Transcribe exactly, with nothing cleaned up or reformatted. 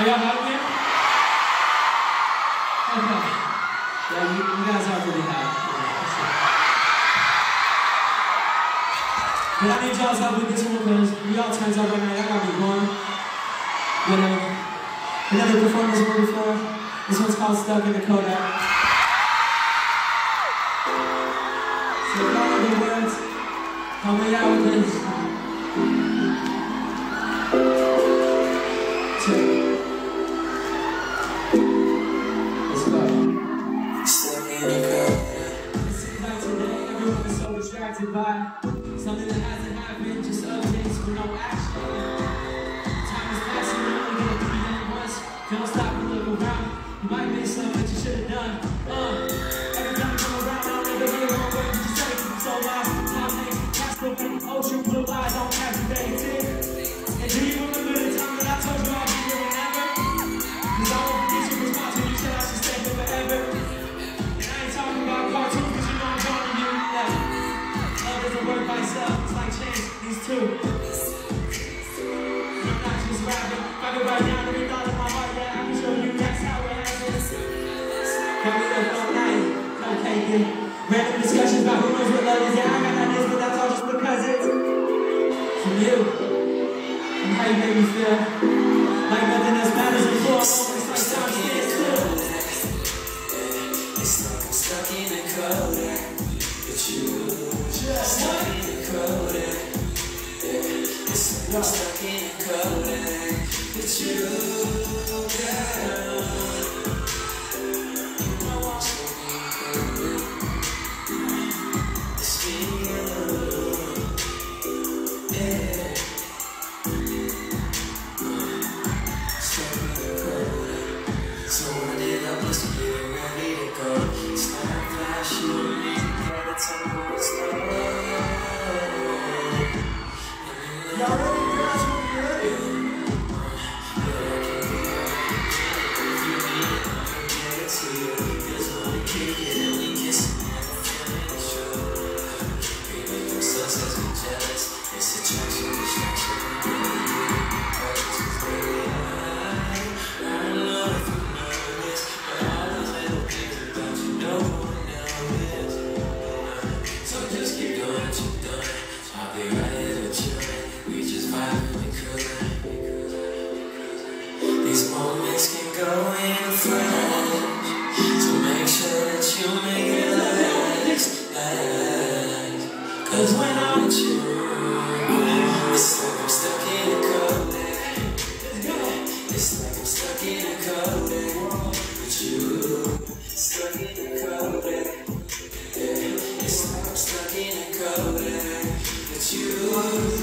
Are y'all out there? Okay. Yeah, you, you guys are really hot. But I need y'all's help with this one because we all turns up right now. Y'all gotta be going. You know, we never performed this one before. This one's called Stuck in the Kodak. So if y'all know the words, help me out with this. Check. Let's go. Stuck in the Kodak. It seems like today everyone is so distracted by something that hasn't happened, just updates with no action. Time is passing, you only get to the end once. Don't stop and look around. You might miss something that you should have done. Uh, every time you come around, I don't know the way wrong way. You just say it so loud. Time makes past the ocean, blue eyes don't activate. And do you remember the time that I told you I'd be here whenever? Cause I won't forget your response when you said I should stay here forever. And I ain't talking about cartoons, cause you know I'm drawing to you. Yeah. Love doesn't work by itself, it's like change, these two. I'm not just rapping, I can write down every thought in my heart, yeah, I can show you that's how it happens. Got me up all night, okay, yeah. Random discussions about who knows what love is, yeah, I got ideas, but that's all just because it's from you. And how you make me feel, like nothing else matters before, I'm always like time stands still. It's like I'm stuck in a Kodak, but you. Stuck in the Kodak, yeah. It's like I'm stuck in the Kodak, but you, girl. I want something in Kodak. It's me, yeah. Stuck in the Kodak. So when did I must be ready to go? It's not flashing, you gotta tell me what's up. Y'all ready, guys? When you're ready? If you need it, I'll get it to you. There's no one to kick it, and we kiss it, and I'm feeling it true. We make them success and jealous. It's attraction, distraction, and really purpose is really high. I don't know if you know this, but all those little things about you, no one knows. So just keep doing what you're doing. I'll be right here with you. We just vibe and we cruising. These moments can go in a flash, so make sure that you make it last, last. Cause when I'm with you, it's like I'm stuck in a Kodak. It's like I'm stuck in a Kodak with you. Stuck in a Kodak. Yeah. It's like I'm stuck in a Kodak with you.